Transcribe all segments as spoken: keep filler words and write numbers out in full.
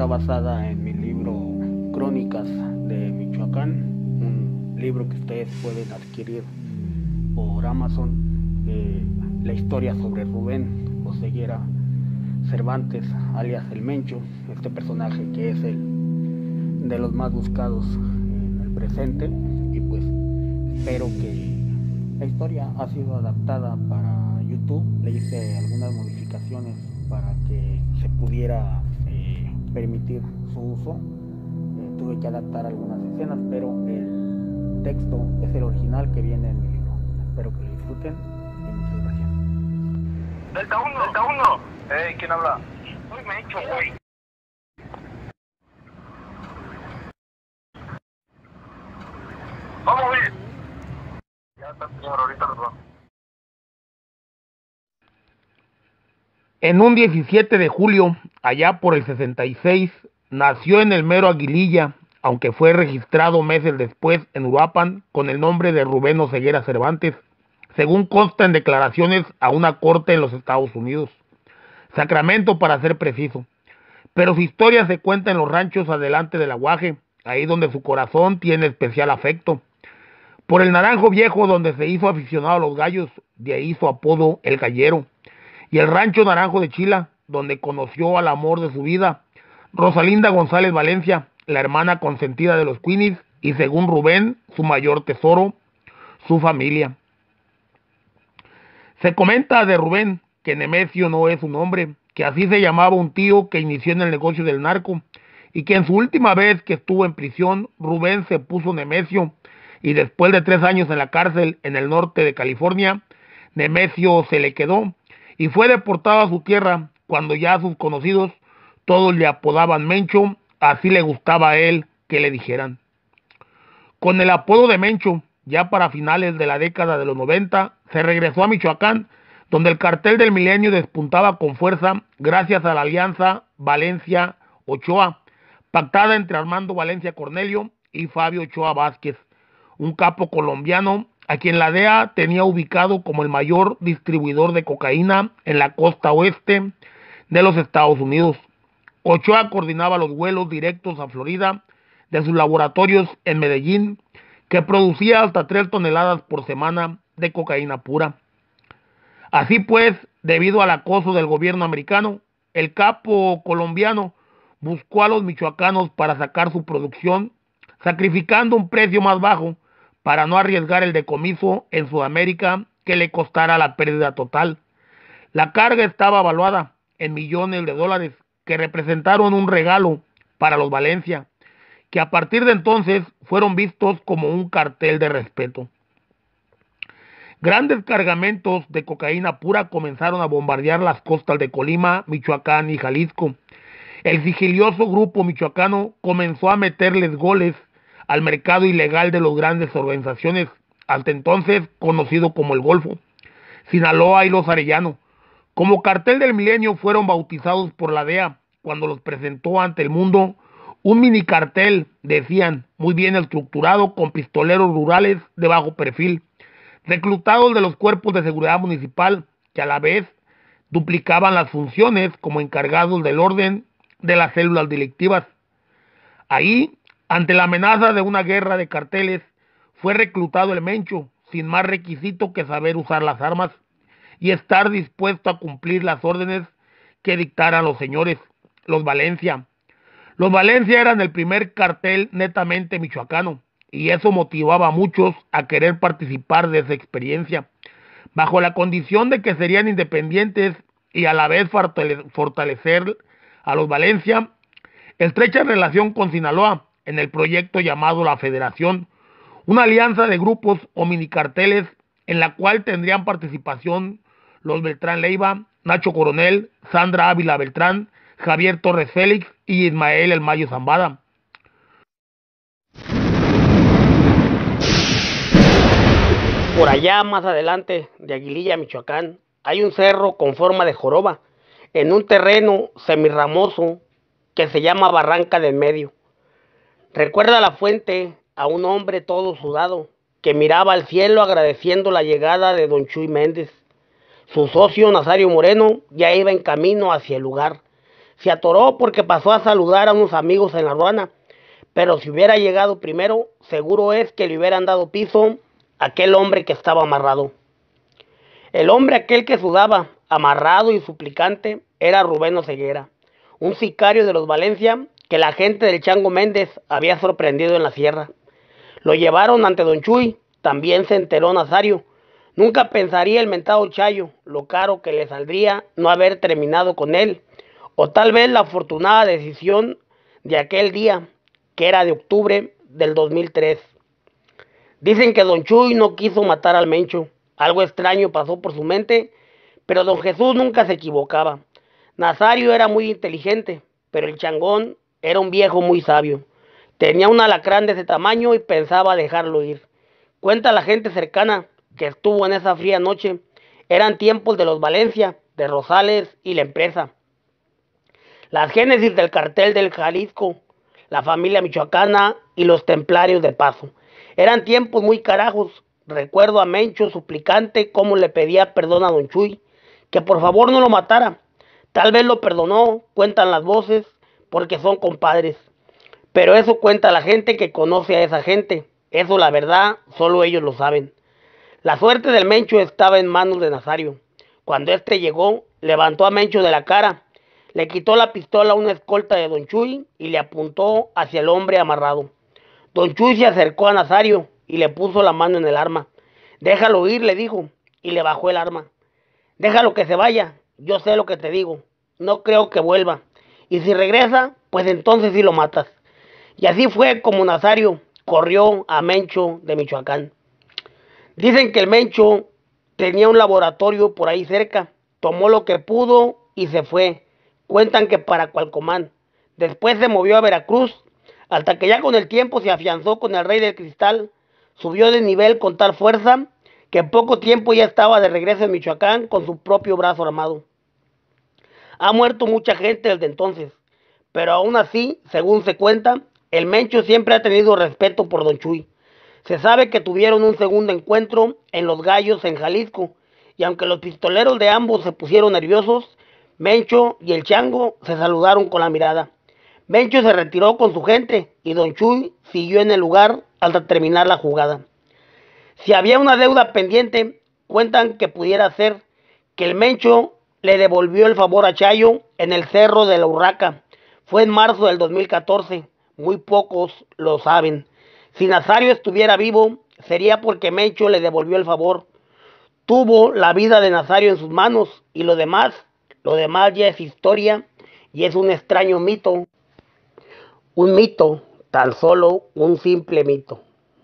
está basada en mi libro Crónicas de Michoacán, un libro que ustedes pueden adquirir por Amazon. Eh, la historia sobre Rubén Oseguera Cervantes, alias El Mencho, este personaje que es el de los más buscados en el presente, y pues espero que la historia ha sido adaptada para YouTube. Le hice algunas modificaciones para que se pudiera eh, permitir su uso. Eh, tuve que adaptar algunas escenas, pero el texto es el original que viene en mi libro. Espero que lo disfruten y muchas gracias. Delta uno, Delta uno. Hey, ¿quién habla? Soy Mencho, güey. Vamos bien. Ya está, señor, ahorita los vamos. En un diecisiete de julio, allá por el sesenta y seis, nació en el mero Aguililla, aunque fue registrado meses después en Uruapan con el nombre de Rubén Oseguera Cervantes, según consta en declaraciones a una corte en los Estados Unidos, Sacramento para ser preciso. Pero su historia se cuenta en los ranchos adelante del Aguaje, ahí donde su corazón tiene especial afecto. Por el Naranjo Viejo, donde se hizo aficionado a los gallos, de ahí su apodo El Gallero. Y el rancho Naranjo de Chila, donde conoció al amor de su vida, Rosalinda González Valencia, la hermana consentida de los Queenies, y según Rubén, su mayor tesoro, su familia. Se comenta de Rubén que Nemesio no es su nombre, que así se llamaba un tío que inició en el negocio del narco, y que en su última vez que estuvo en prisión, Rubén se puso Nemesio, y después de tres años en la cárcel en el norte de California, Nemesio se le quedó, y fue deportado a su tierra cuando ya sus conocidos todos le apodaban Mencho, así le gustaba a él que le dijeran. Con el apodo de Mencho, ya para finales de la década de los noventa, se regresó a Michoacán, donde el cartel del Milenio despuntaba con fuerza gracias a la alianza Valencia-Ochoa, pactada entre Armando Valencia Cornelio y Fabio Ochoa Vázquez, un capo colombiano a quien la D E A tenía ubicado como el mayor distribuidor de cocaína en la costa oeste de los Estados Unidos. Ochoa coordinaba los vuelos directos a Florida de sus laboratorios en Medellín, que producía hasta tres toneladas por semana de cocaína pura. Así pues, debido al acoso del gobierno americano, el capo colombiano buscó a los michoacanos para sacar su producción, sacrificando un precio más bajo para no arriesgar el decomiso en Sudamérica que le costara la pérdida total. La carga estaba evaluada en millones de dólares que representaron un regalo para los Valencia, que a partir de entonces fueron vistos como un cartel de respeto. Grandes cargamentos de cocaína pura comenzaron a bombardear las costas de Colima, Michoacán y Jalisco. El sigilioso grupo michoacano comenzó a meterles goles al mercado ilegal de las grandes organizaciones, hasta entonces conocido como el Golfo, Sinaloa y Los Arellano. Como cartel del milenio fueron bautizados por la D E A cuando los presentó ante el mundo, un mini cartel, decían, muy bien estructurado con pistoleros rurales de bajo perfil, reclutados de los cuerpos de seguridad municipal, que a la vez duplicaban las funciones como encargados del orden de las células delictivas. Ahí, ante la amenaza de una guerra de carteles, fue reclutado el Mencho, sin más requisito que saber usar las armas y estar dispuesto a cumplir las órdenes que dictaran los señores, los Valencia. Los Valencia eran el primer cartel netamente michoacano, y eso motivaba a muchos a querer participar de esa experiencia, bajo la condición de que serían independientes y a la vez fortalecer a los Valencia. Estrecha relación con Sinaloa en el proyecto llamado La Federación, una alianza de grupos o minicarteles en la cual tendrían participación los Beltrán Leiva, Nacho Coronel, Sandra Ávila Beltrán, Javier Torres Félix y Ismael El Mayo Zambada. Por allá más adelante de Aguililla, Michoacán, hay un cerro con forma de joroba, en un terreno semirramoso que se llama Barranca del Medio. Recuerda la fuente a un hombre todo sudado que miraba al cielo agradeciendo la llegada de don Chuy Méndez. Su socio Nazario Moreno ya iba en camino hacia el lugar, Se atoró porque pasó a saludar a unos amigos en la aduana, pero si hubiera llegado primero, seguro es que le hubieran dado piso a aquel hombre que estaba amarrado. El hombre aquel que sudaba, amarrado y suplicante, era Rubén Oseguera, un sicario de los Valencia que la gente del Chango Méndez había sorprendido en la sierra. Lo llevaron ante don Chuy, también se enteró Nazario. Nunca pensaría el mentado Chayo lo caro que le saldría no haber terminado con él, o tal vez la afortunada decisión de aquel día, que era de octubre del dos mil tres. Dicen que don Chuy no quiso matar al Mencho. Algo extraño pasó por su mente, pero don Jesús nunca se equivocaba. Nazario era muy inteligente, pero el Changón era un viejo muy sabio. Tenía un alacrán de ese tamaño y pensaba dejarlo ir. Cuenta la gente cercana que estuvo en esa fría noche. Eran tiempos de los Valencia, de Rosales y la empresa. Las génesis del cartel del Jalisco, la familia michoacana y los templarios de Paso. Eran tiempos muy carajos. Recuerdo a Mencho suplicante cómo le pedía perdón a don Chuy, que por favor no lo matara. Tal vez lo perdonó, cuentan las voces, porque son compadres. Pero eso cuenta la gente que conoce a esa gente. Eso, la verdad, solo ellos lo saben. La suerte del Mencho estaba en manos de Nazario. Cuando éste llegó, levantó a Mencho de la cara, le quitó la pistola a una escolta de don Chuy y le apuntó hacia el hombre amarrado. Don Chuy se acercó a Nazario y le puso la mano en el arma. Déjalo ir, le dijo, y le bajó el arma. Déjalo que se vaya, yo sé lo que te digo. No creo que vuelva. Y si regresa, pues entonces sí lo matas. Y así fue como Nazario corrió a Mencho de Michoacán. Dicen que el Mencho tenía un laboratorio por ahí cerca. Tomó lo que pudo y se fue. Cuentan que para Cualcomán. Después se movió a Veracruz, hasta que ya con el tiempo se afianzó con el Rey del Cristal. Subió de nivel con tal fuerza que en poco tiempo ya estaba de regreso en Michoacán con su propio brazo armado. Ha muerto mucha gente desde entonces, pero aún así, según se cuenta, el Mencho siempre ha tenido respeto por don Chuy. Se sabe que tuvieron un segundo encuentro en Los Gallos, en Jalisco, y aunque los pistoleros de ambos se pusieron nerviosos, Mencho y el Chango se saludaron con la mirada. Mencho se retiró con su gente y don Chuy siguió en el lugar hasta terminar la jugada. Si había una deuda pendiente, cuentan que pudiera ser que el Mencho le devolvió el favor a Chayo en el Cerro de la Urraca. Fue en marzo del dos mil catorce, muy pocos lo saben. Si Nazario estuviera vivo, sería porque Mencho le devolvió el favor. Tuvo la vida de Nazario en sus manos y lo demás, lo demás ya es historia y es un extraño mito. Un mito, tan solo un simple mito.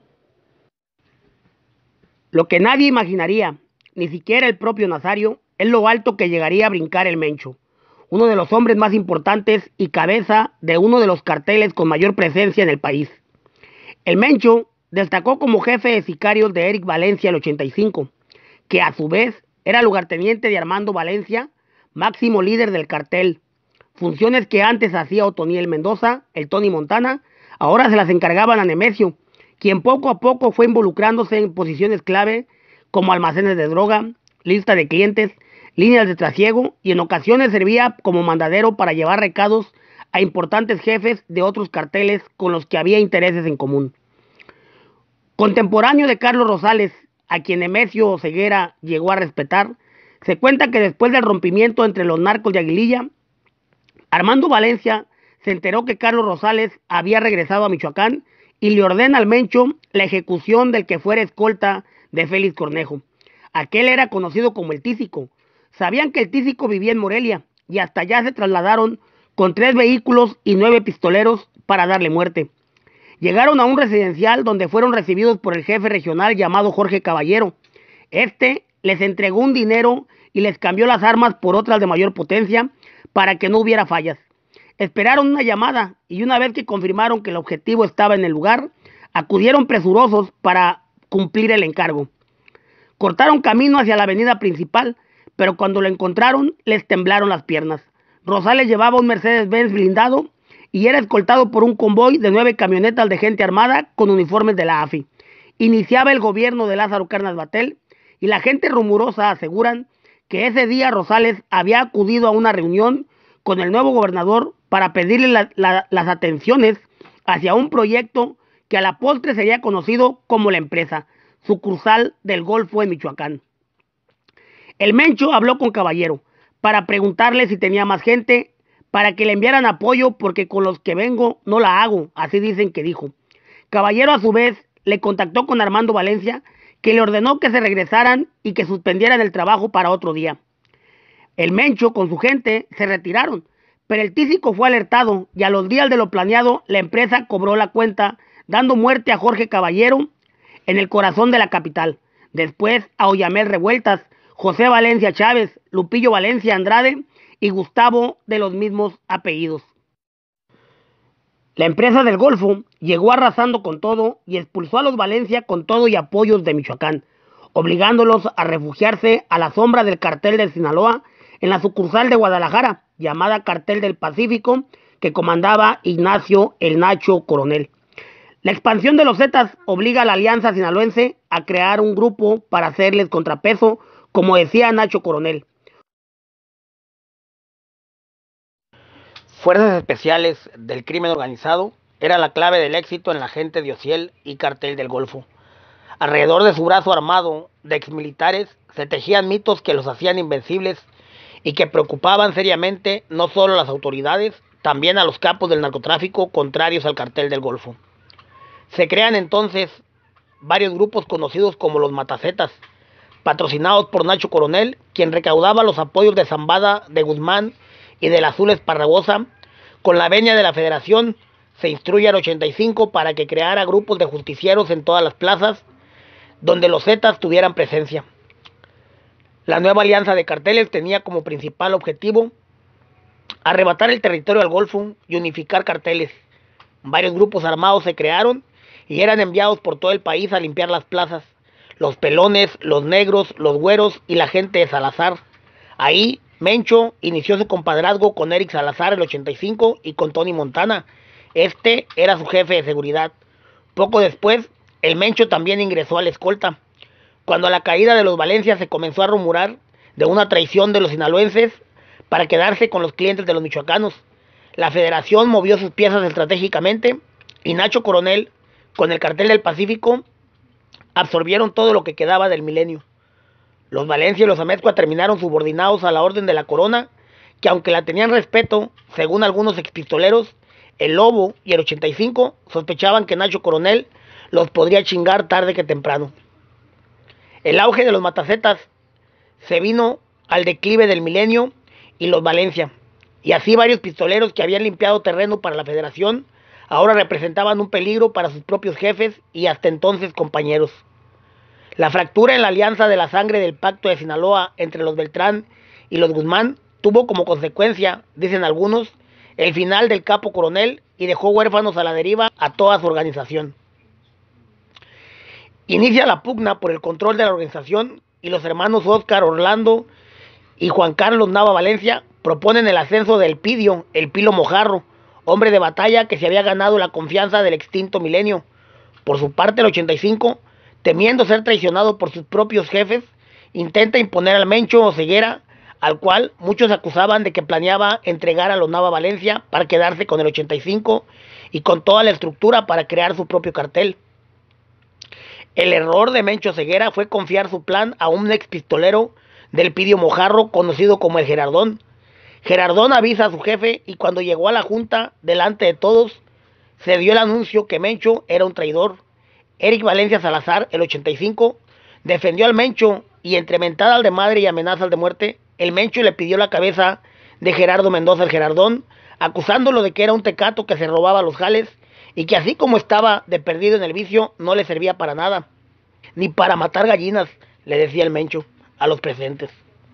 Lo que nadie imaginaría, ni siquiera el propio Nazario, es lo alto que llegaría a brincar el Mencho, uno de los hombres más importantes y cabeza de uno de los carteles con mayor presencia en el país. El Mencho destacó como jefe de sicarios de Eric Valencia el ochenta y cinco, que a su vez era lugarteniente de Armando Valencia, máximo líder del cartel. Funciones que antes hacía Otoniel Mendoza, el Tony Montana, ahora se las encargaban a Nemesio, quien poco a poco fue involucrándose en posiciones clave como almacenes de droga, lista de clientes, líneas de trasiego y en ocasiones servía como mandadero para llevar recados a importantes jefes de otros carteles con los que había intereses en común. Contemporáneo de Carlos Rosales, a quien Nemesio Oseguera llegó a respetar, se cuenta que después del rompimiento entre los narcos de Aguililla, Armando Valencia se enteró que Carlos Rosales había regresado a Michoacán y le ordena al Mencho la ejecución del que fuera escolta de Félix Cornejo. Aquel era conocido como el Tísico. Sabían que el Tísico vivía en Morelia y hasta allá se trasladaron con tres vehículos y nueve pistoleros para darle muerte. Llegaron a un residencial donde fueron recibidos por el jefe regional llamado Jorge Caballero. Este les entregó un dinero y les cambió las armas por otras de mayor potencia para que no hubiera fallas. Esperaron una llamada y una vez que confirmaron que el objetivo estaba en el lugar, acudieron presurosos para cumplir el encargo. Cortaron camino hacia la avenida principal, pero cuando lo encontraron les temblaron las piernas. Rosales llevaba un Mercedes-Benz blindado y era escoltado por un convoy de nueve camionetas de gente armada con uniformes de la A F I. Iniciaba el gobierno de Lázaro Cárdenas Batel y la gente rumorosa aseguran que ese día Rosales había acudido a una reunión con el nuevo gobernador para pedirle la, la, las atenciones hacia un proyecto que a la postre sería conocido como la empresa, sucursal del Golfo en Michoacán. El Mencho habló con Caballero para preguntarle si tenía más gente para que le enviaran apoyo porque con los que vengo no la hago, así dicen que dijo. Caballero a su vez le contactó con Armando Valencia, que le ordenó que se regresaran y que suspendieran el trabajo para otro día. El Mencho con su gente se retiraron, pero el tísico fue alertado y a los días de lo planeado la empresa cobró la cuenta, dando muerte a Jorge Caballero en el corazón de la capital. Después a Oyamel Revueltas, José Valencia Chávez, Lupillo Valencia Andrade y Gustavo de los mismos apellidos. La empresa del Golfo llegó arrasando con todo y expulsó a los Valencia con todo y apoyos de Michoacán, obligándolos a refugiarse a la sombra del cartel de Sinaloa en la sucursal de Guadalajara, llamada Cartel del Pacífico, que comandaba Ignacio el Nacho Coronel. La expansión de los Zetas obliga a la Alianza Sinaloense a crear un grupo para hacerles contrapeso, como decía Nacho Coronel. Fuerzas especiales del crimen organizado era la clave del éxito en la gente de Ociel y Cartel del Golfo. Alrededor de su brazo armado de exmilitares se tejían mitos que los hacían invencibles y que preocupaban seriamente no solo a las autoridades, también a los capos del narcotráfico contrarios al Cartel del Golfo. Se crean entonces varios grupos conocidos como los Matacetas, patrocinados por Nacho Coronel, quien recaudaba los apoyos de Zambada, de Guzmán y del Azul Esparragosa. Con la venia de la Federación se instruye al ochenta y cinco para que creara grupos de justicieros en todas las plazas donde los Zetas tuvieran presencia. La nueva alianza de carteles tenía como principal objetivo arrebatar el territorio al Golfo y unificar carteles. Varios grupos armados se crearon y eran enviados por todo el país a limpiar las plazas. Los pelones, los negros, los güeros y la gente de Salazar. Ahí Mencho inició su compadrazgo con Eric Salazar el ochenta y cinco y con Tony Montana. Este era su jefe de seguridad. Poco después, el Mencho también ingresó a la escolta. Cuando a la caída de los Valencia se comenzó a rumorar de una traición de los sinaloenses para quedarse con los clientes de los michoacanos, la Federación movió sus piezas estratégicamente y Nacho Coronel, con el Cartel del Pacífico, absorbieron todo lo que quedaba del Milenio. Los Valencia y los Amezcua terminaron subordinados a la orden de la corona, que aunque la tenían respeto, según algunos expistoleros, el Lobo y el ochenta y cinco sospechaban que Nacho Coronel los podría chingar tarde que temprano. El auge de los Matacetas se vino al declive del Milenio y los Valencia, y así varios pistoleros que habían limpiado terreno para la Federación ahora representaban un peligro para sus propios jefes y hasta entonces compañeros. La fractura en la alianza de la sangre del pacto de Sinaloa entre los Beltrán y los Guzmán tuvo como consecuencia, dicen algunos, el final del capo Coronel y dejó huérfanos a la deriva a toda su organización. Inicia la pugna por el control de la organización y los hermanos Óscar Orlando y Juan Carlos Nava Valencia proponen el ascenso de Elpidio, el Pilo Mojarro, hombre de batalla que se había ganado la confianza del extinto Milenio. Por su parte, el ochenta y cinco, temiendo ser traicionado por sus propios jefes, intenta imponer al Mencho Oseguera, al cual muchos acusaban de que planeaba entregar a los Nava Valencia para quedarse con el ochenta y cinco y con toda la estructura para crear su propio cartel. El error de Mencho Oseguera fue confiar su plan a un ex pistolero del Pidio Mojarro conocido como el Gerardón. Gerardón avisa a su jefe y cuando llegó a la junta delante de todos se dio el anuncio que Mencho era un traidor. Eric Valencia Salazar, el ochenta y cinco, defendió al Mencho y entre mentadas de madre y amenazas de muerte, el Mencho le pidió la cabeza de Gerardo Mendoza el Gerardón, acusándolo de que era un tecato que se robaba los jales y que así como estaba de perdido en el vicio, no le servía para nada, ni para matar gallinas, le decía el Mencho a los presentes.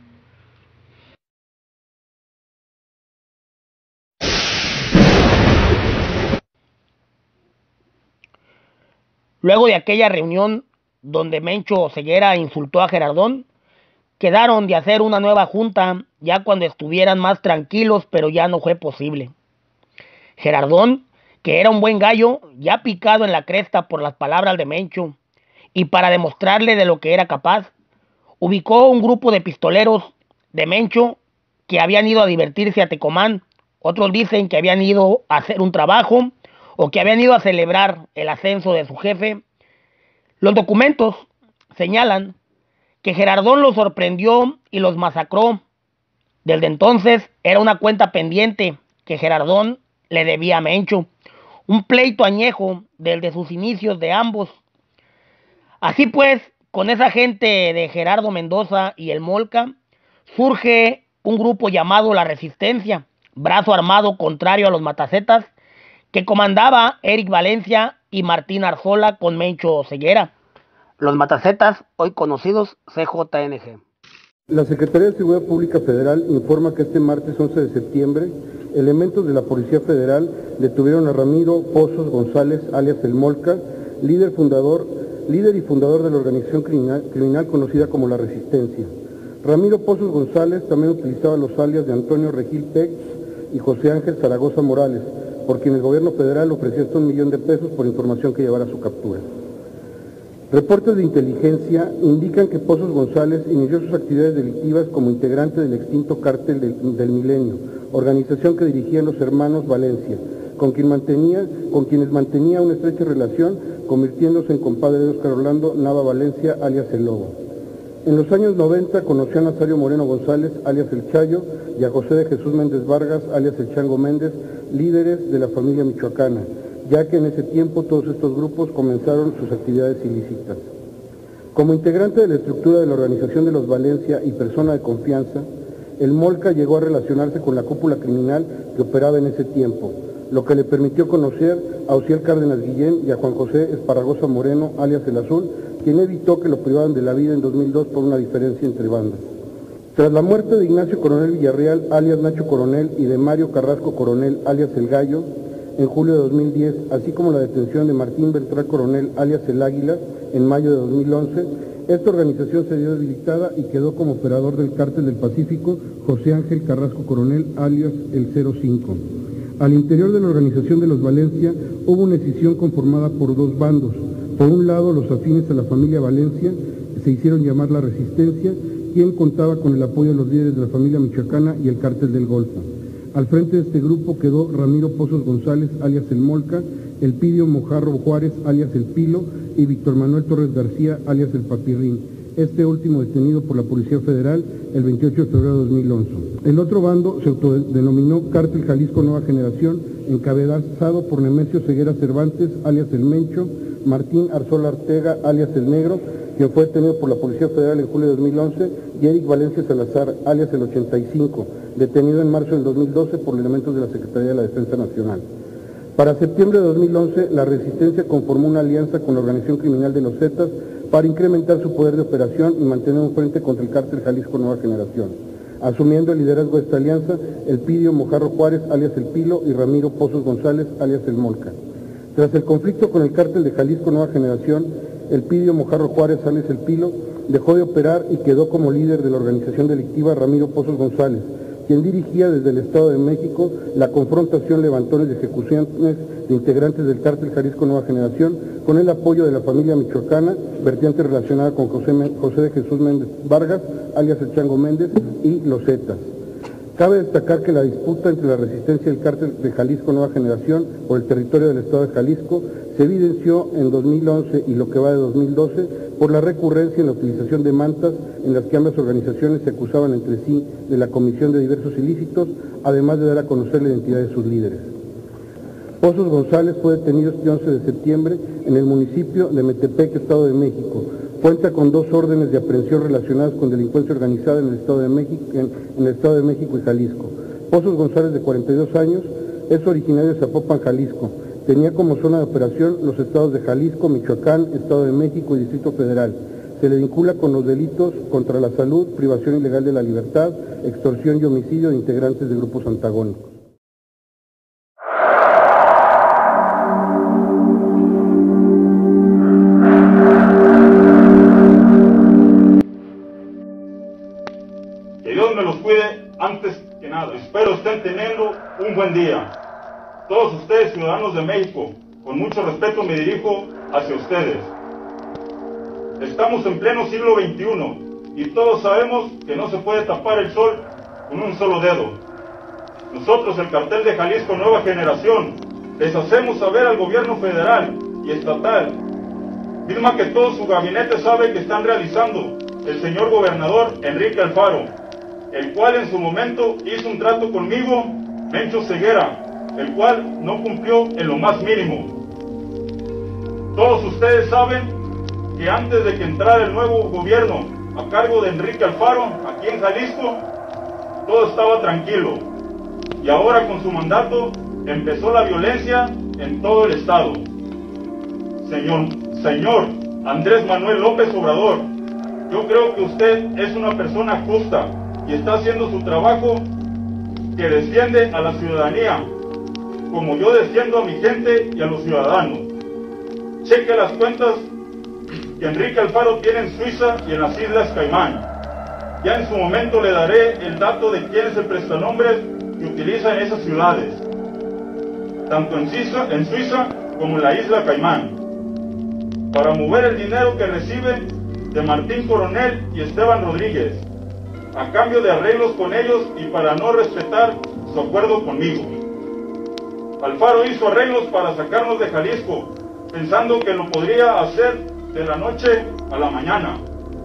Luego de aquella reunión donde Mencho Oseguera insultó a Gerardón, quedaron de hacer una nueva junta ya cuando estuvieran más tranquilos, pero ya no fue posible. Gerardón, que era un buen gallo, ya picado en la cresta por las palabras de Mencho, y para demostrarle de lo que era capaz, ubicó un grupo de pistoleros de Mencho que habían ido a divertirse a Tecomán, otros dicen que habían ido a hacer un trabajo o que habían ido a celebrar el ascenso de su jefe. Los documentos señalan que Gerardón los sorprendió y los masacró. Desde entonces era una cuenta pendiente que Gerardón le debía a Mencho, un pleito añejo desde sus inicios de ambos. Así pues, con esa gente de Gerardo Mendoza y el Molca, surge un grupo llamado La Resistencia, brazo armado contrario a los Matacetas, que comandaba Eric Valencia y Martín Arzola con Mencho Ceguera. Los Matacetas, hoy conocidos C J N G. La Secretaría de Seguridad Pública Federal informa que este martes once de septiembre, elementos de la Policía Federal detuvieron a Ramiro Pozos González, alias El Molca, líder fundador, líder y fundador de la organización criminal, criminal conocida como La Resistencia. Ramiro Pozos González también utilizaba los alias de Antonio Regil Pex y José Ángel Zaragoza Morales, por quien el gobierno federal ofrecía hasta un millón de pesos por información que llevara a su captura. Reportes de inteligencia indican que Pozos González inició sus actividades delictivas como integrante del extinto Cártel del, del Milenio, organización que dirigían los hermanos Valencia, con, quien mantenía, con quienes mantenía una estrecha relación, convirtiéndose en compadre de Óscar Orlando Nava Valencia, alias El Lobo. En los años noventa conoció a Nazario Moreno González, alias El Chayo, y a José de Jesús Méndez Vargas, alias El Chango Méndez, líderes de la familia michoacana, ya que en ese tiempo todos estos grupos comenzaron sus actividades ilícitas. Como integrante de la estructura de la organización de los Valencia y persona de confianza, el Molca llegó a relacionarse con la cúpula criminal que operaba en ese tiempo, lo que le permitió conocer a Ociel Cárdenas Guillén y a Juan José Esparragosa Moreno, alias El Azul, quien evitó que lo privaran de la vida en dos mil dos por una diferencia entre bandas. Tras la muerte de Ignacio Coronel Villarreal, alias Nacho Coronel, y de Mario Carrasco Coronel, alias El Gallo, en julio de dos mil diez, así como la detención de Martín Beltrán Coronel, alias El Águila, en mayo de dos mil once, esta organización se vio debilitada y quedó como operador del Cártel del Pacífico José Ángel Carrasco Coronel, alias El cero cinco. Al interior de la organización de los Valencia hubo una escisión conformada por dos bandos. Por un lado, los afines a la familia Valencia se hicieron llamar La Resistencia, quien contaba con el apoyo de los líderes de la familia michoacana y el Cártel del Golfo. Al frente de este grupo quedó Ramiro Pozos González, alias El Molca, Elpidio Mojarro Juárez, alias El Pilo, y Víctor Manuel Torres García, alias El Papirrín, este último detenido por la Policía Federal el veintiocho de febrero de dos mil once. El otro bando se autodenominó Cártel Jalisco Nueva Generación, encabezado por Nemesio Ceguera Cervantes, alias El Mencho, Martín Arzola Ortega, alias El Negro, quien fue detenido por la Policía Federal en julio de dos mil once, y Eric Valencia Salazar, alias El ochenta y cinco, detenido en marzo del dos mil doce por elementos de la Secretaría de la Defensa Nacional. Para septiembre de dos mil once, la Resistencia conformó una alianza con la organización criminal de los Zetas para incrementar su poder de operación y mantener un frente contra el Cártel Jalisco Nueva Generación. Asumiendo el liderazgo de esta alianza, Elpidio Mojarro Juárez, alias El Pilo, y Ramiro Pozos González, alias El Molca. Tras el conflicto con el Cártel de Jalisco Nueva Generación, Elpidio Mojarro Juárez, alias El Pilo, dejó de operar y quedó como líder de la organización delictiva Ramiro Pozos González, quien dirigía desde el Estado de México la confrontación, levantones y ejecuciones de integrantes del Cártel Jalisco Nueva Generación, con el apoyo de la familia michoacana, vertiente relacionada con José, José de Jesús Méndez Vargas, alias El Chango Méndez, y los Zetas. Cabe destacar que la disputa entre la Resistencia y el Cártel de Jalisco Nueva Generación por el territorio del Estado de Jalisco se evidenció en dos mil once y lo que va de dos mil doce por la recurrencia en la utilización de mantas en las que ambas organizaciones se acusaban entre sí de la comisión de diversos ilícitos, además de dar a conocer la identidad de sus líderes. Pozos González fue detenido este once de septiembre en el municipio de Metepec, Estado de México. Cuenta con dos órdenes de aprehensión relacionadas con delincuencia organizada en el Estado de México, en, en el Estado de México y Jalisco. Pozos González, de cuarenta y dos años, es originario de Zapopan, Jalisco. Tenía como zona de operación los estados de Jalisco, Michoacán, Estado de México y Distrito Federal. Se le vincula con los delitos contra la salud, privación ilegal de la libertad, extorsión y homicidio de integrantes de grupos antagónicos. Que Dios me los cuide antes que nada. Espero estén teniendo un buen día. Todos ustedes, ciudadanos de México, con mucho respeto me dirijo hacia ustedes. Estamos en pleno siglo veintiuno y todos sabemos que no se puede tapar el sol con un solo dedo. Nosotros, el Cartel de Jalisco Nueva Generación, les hacemos saber al gobierno federal y estatal, misma que todo su gabinete sabe que están realizando el señor gobernador Enrique Alfaro, el cual en su momento hizo un trato conmigo, Mencho Ceguera, el cual no cumplió en lo más mínimo. Todos ustedes saben que antes de que entrara el nuevo gobierno a cargo de Enrique Alfaro, aquí en Jalisco, todo estaba tranquilo. Y ahora con su mandato empezó la violencia en todo el estado. Señor, señor Andrés Manuel López Obrador, yo creo que usted es una persona justa y está haciendo su trabajo que defiende a la ciudadanía, como yo defiendo a mi gente y a los ciudadanos. Cheque las cuentas que Enrique Alfaro tiene en Suiza y en las Islas Caimán. Ya en su momento le daré el dato de quién es el prestanombre que utiliza en esas ciudades, tanto en Suiza, en Suiza como en la Isla Caimán, para mover el dinero que recibe de Martín Coronel y Esteban Rodríguez, a cambio de arreglos con ellos y para no respetar su acuerdo conmigo. Alfaro hizo arreglos para sacarnos de Jalisco, pensando que lo podría hacer de la noche a la mañana,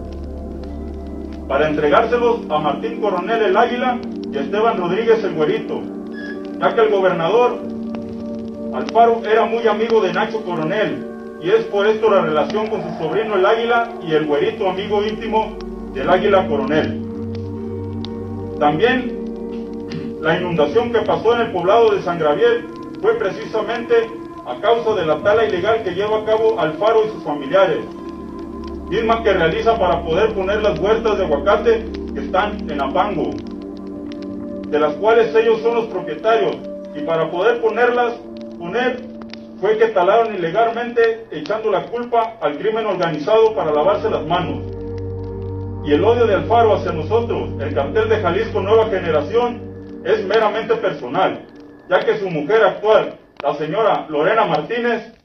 para entregárselos a Martín Coronel el Águila y a Esteban Rodríguez el Güerito, ya que el gobernador Alfaro era muy amigo de Nacho Coronel, y es por esto la relación con su sobrino el Águila y el Güerito, amigo íntimo del Águila Coronel. También la inundación que pasó en el poblado de San Gabriel fue precisamente a causa de la tala ilegal que lleva a cabo Alfaro y sus familiares, misma que realiza para poder poner las huertas de aguacate que están en Apango, de las cuales ellos son los propietarios, y para poder ponerlas, poner, fue que talaron ilegalmente, echando la culpa al crimen organizado para lavarse las manos. Y el odio de Alfaro hacia nosotros, el Cartel de Jalisco Nueva Generación, es meramente personal, ya que su mujer actual, la señora Lorena Martínez,